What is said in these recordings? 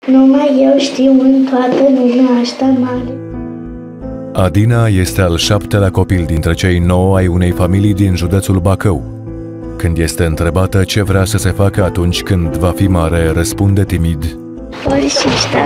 Numai eu știu în toată lumea asta mare. Adina este al 7-lea copil dintre cei 9 ai unei familii din județul Bacău. Când este întrebată ce vrea să se facă atunci când va fi mare, răspunde timid: Polițista.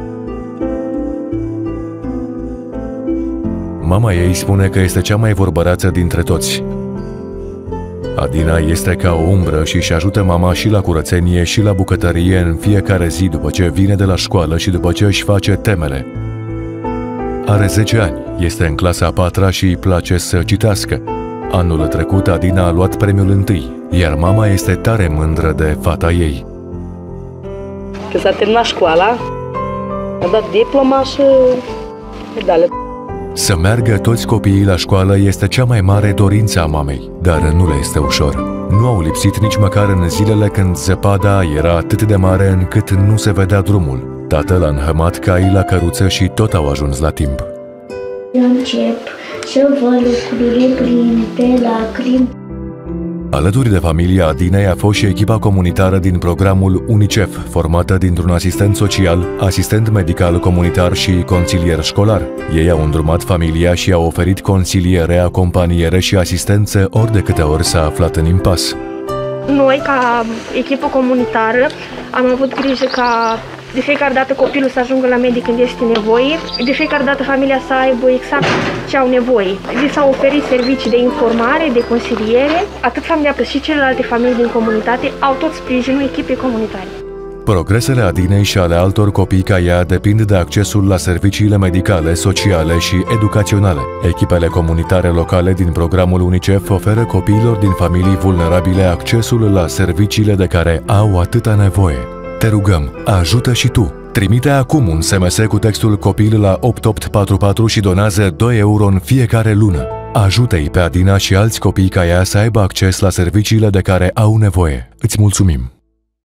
Mama ei spune că este cea mai vorbăreață dintre toți. Adina este ca o umbră și își ajută mama și la curățenie și la bucătărie în fiecare zi după ce vine de la școală și după ce își face temele. Are 10 ani, este în clasa a 4-a și îi place să citească. Anul trecut Adina a luat premiul 1, iar mama este tare mândră de fata ei. Când s-a terminat școala, a dat diploma și medală. Să meargă toți copiii la școală este cea mai mare dorință a mamei, dar nu le este ușor. Nu au lipsit nici măcar în zilele când zăpada era atât de mare încât nu se vedea drumul. Tatăl a înhămat caii la căruță și tot au ajuns la timp. Eu încep să văd lucrurile pline de lacrimi. Alături de familia Adinei a fost și echipa comunitară din programul UNICEF, formată dintr-un asistent social, asistent medical comunitar și consilier școlar. Ei au îndrumat familia și au oferit consiliere, acompaniere și asistență ori de câte ori s-a aflat în impas. Noi, ca echipă comunitară, am avut grijă ca de fiecare dată copilul să ajungă la medic când este nevoie, de fiecare dată familia să aibă exact ce au nevoie. Li s-au oferit servicii de informare, de consiliere, atât familia cât și celelalte familii din comunitate au tot sprijinul echipei comunitare. Progresele Adinei și ale altor copii ca ea depind de accesul la serviciile medicale, sociale și educaționale. Echipele comunitare locale din programul UNICEF oferă copiilor din familii vulnerabile accesul la serviciile de care au atâta nevoie. Te rugăm, ajută și tu! Trimite acum un SMS cu textul COPIL la 8844 și donează 2 euro în fiecare lună. Ajută-i pe Adina și alți copii ca ea să aibă acces la serviciile de care au nevoie. Îți mulțumim!